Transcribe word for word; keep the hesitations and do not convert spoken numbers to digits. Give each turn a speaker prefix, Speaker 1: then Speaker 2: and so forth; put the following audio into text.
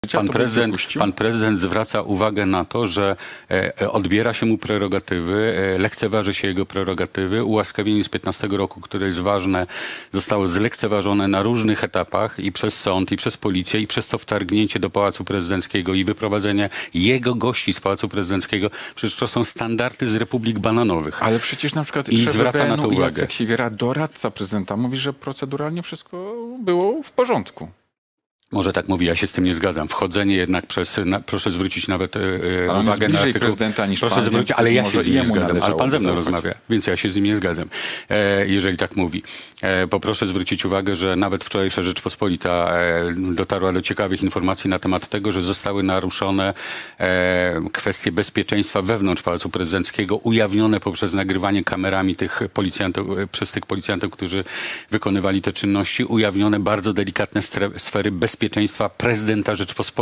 Speaker 1: Pan prezydent, pan prezydent zwraca uwagę na to, że e, odbiera się mu prerogatywy, e, lekceważy się jego prerogatywy. Ułaskawienie z piętnastego roku, które jest ważne, zostało zlekceważone na różnych etapach i przez sąd, i przez policję, i przez to wtargnięcie do Pałacu Prezydenckiego i wyprowadzenie jego gości z Pałacu Prezydenckiego. Przecież to są standardy z republik bananowych.
Speaker 2: Ale przecież na przykład
Speaker 1: I zwraca na to uwagę.
Speaker 2: Jacek Siwiera, doradca prezydenta, mówi, że proceduralnie wszystko było w porządku.
Speaker 1: Może tak mówi, ja się z tym nie zgadzam. Wchodzenie jednak przez, na, proszę zwrócić nawet e, uwagę na artykuł.
Speaker 2: Prezydenta niż
Speaker 1: proszę
Speaker 2: pan,
Speaker 1: zwrócić, ale ja się z nim nie zgadzam.
Speaker 2: Ale
Speaker 1: pan ze mną
Speaker 2: zaufać.
Speaker 1: rozmawia, więc ja się z nim nie zgadzam, e, jeżeli tak mówi. E, poproszę zwrócić uwagę, że nawet wczorajsza Rzeczpospolita e, dotarła do ciekawych informacji na temat tego, że zostały naruszone e, kwestie bezpieczeństwa wewnątrz Pałacu Prezydenckiego, ujawnione poprzez nagrywanie kamerami tych policjantów, przez tych policjantów, którzy wykonywali te czynności, ujawnione bardzo delikatne sfery bezpieczeństwa prezydenta Rzeczpospolitej.